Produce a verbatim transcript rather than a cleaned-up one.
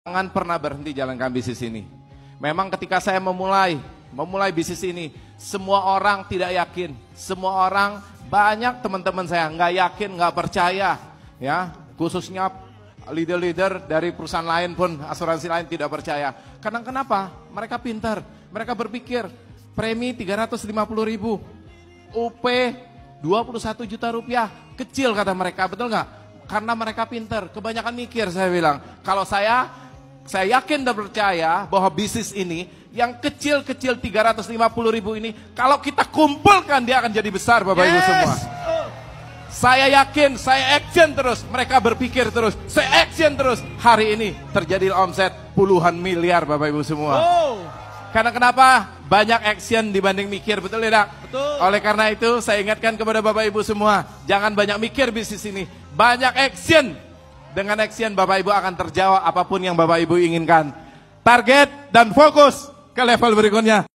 Jangan pernah berhenti jalankan bisnis ini. Memang ketika saya memulai memulai bisnis ini, semua orang tidak yakin, semua orang, banyak teman-teman saya nggak yakin, nggak percaya, ya, khususnya leader-leader dari perusahaan lain pun, asuransi lain tidak percaya. Karena kenapa? Mereka pintar, mereka berpikir premi tiga ratus lima puluh ribu, U P dua puluh satu juta rupiah, kecil kata mereka, betul nggak? Karena mereka pintar, kebanyakan mikir. Saya bilang, kalau saya Saya yakin dan percaya bahwa bisnis ini yang kecil-kecil tiga ratus lima puluh ribu ini, kalau kita kumpulkan dia akan jadi besar, Bapak yes. Ibu semua. Saya yakin, saya action terus, mereka berpikir terus, saya action terus. Hari ini terjadi omset puluhan miliar, Bapak Ibu semua. Oh. Karena kenapa? Banyak action dibanding mikir, betul tidak? Betul. Oleh karena itu saya ingatkan kepada Bapak Ibu semua, jangan banyak mikir bisnis ini, banyak action. Dengan action Bapak Ibu akan terjawab apapun yang Bapak Ibu inginkan. Target dan fokus ke level berikutnya.